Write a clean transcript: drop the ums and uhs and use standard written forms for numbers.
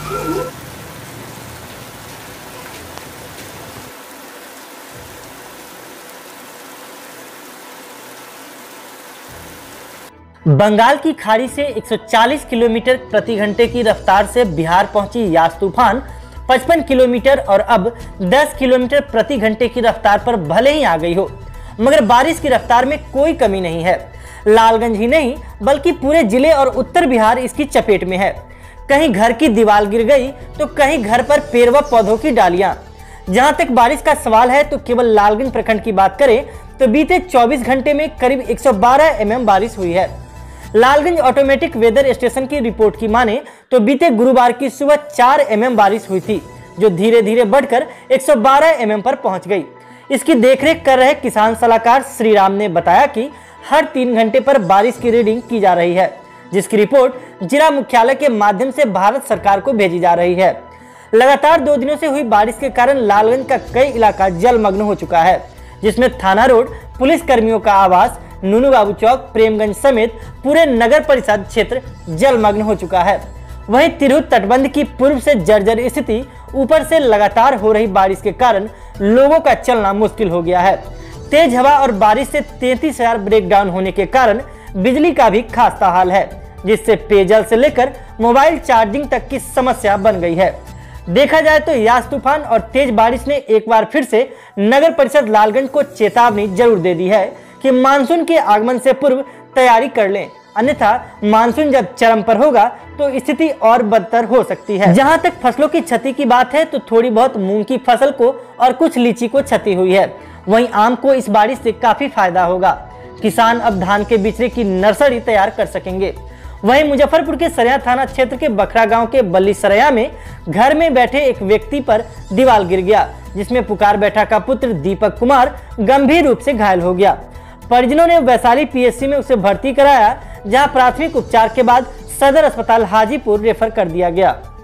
बंगाल की खाड़ी से 140 किलोमीटर प्रति घंटे की रफ्तार से बिहार पहुंची यास तूफान 55 किलोमीटर और अब 10 किलोमीटर प्रति घंटे की रफ्तार पर भले ही आ गई हो, मगर बारिश की रफ्तार में कोई कमी नहीं है। लालगंज ही नहीं बल्कि पूरे जिले और उत्तर बिहार इसकी चपेट में है। कहीं घर की दीवार गिर गई तो कहीं घर पर पेड़ व पौधों की डालियां। जहां तक बारिश का सवाल है तो केवल लालगंज प्रखंड की बात करें तो बीते 24 घंटे में करीब 112 mm बारिश हुई है। लालगंज ऑटोमेटिक वेदर स्टेशन की रिपोर्ट की माने तो बीते गुरुवार की सुबह 4 mm बारिश हुई थी, जो धीरे धीरे बढ़कर 112 mm पर पहुंच गई। इसकी देखरेख कर रहे किसान सलाहकार श्रीराम ने बताया कि हर 3 घंटे पर बारिश की रीडिंग की जा रही है, जिसकी रिपोर्ट जिला मुख्यालय के माध्यम से भारत सरकार को भेजी जा रही है। लगातार 2 दिनों से हुई बारिश के कारण लालगंज का कई इलाका जलमग्न हो चुका है, जिसमें थाना रोड, पुलिस कर्मियों का आवास, नूनू बाबू चौक, प्रेमगंज समेत पूरे नगर परिषद क्षेत्र जलमग्न हो चुका है। वहीं तिरहुत तटबंध की पूर्व से जर्जर स्थिति, ऊपर से लगातार हो रही बारिश के कारण लोगों का चलना मुश्किल हो गया है। तेज हवा और बारिश से 33,000 ब्रेकडाउन होने के कारण बिजली का भी खास्ता हाल है, जिससे पेयजल से लेकर मोबाइल चार्जिंग तक की समस्या बन गई है। देखा जाए तो यास तूफान और तेज बारिश ने एक बार फिर से नगर परिषद लालगंज को चेतावनी जरूर दे दी है कि मानसून के आगमन से पूर्व तैयारी कर लें, अन्यथा मानसून जब चरम पर होगा तो स्थिति और बदतर हो सकती है। जहां तक फसलों की क्षति की बात है तो थोड़ी बहुत मूंग की फसल को और कुछ लीची को क्षति हुई है। वहीं आम को इस बारिश से काफी फायदा होगा। किसान अब धान के बिचड़े की नर्सरी तैयार कर सकेंगे। वहीं मुजफ्फरपुर के सरैया थाना क्षेत्र के बखरा गांव के बल्ली सरैया में घर में बैठे एक व्यक्ति पर दीवार गिर गया, जिसमें पुकार बैठा का पुत्र दीपक कुमार गंभीर रूप से घायल हो गया। परिजनों ने वैशाली पीएचसी में उसे भर्ती कराया, जहां प्राथमिक उपचार के बाद सदर अस्पताल हाजीपुर रेफर कर दिया गया।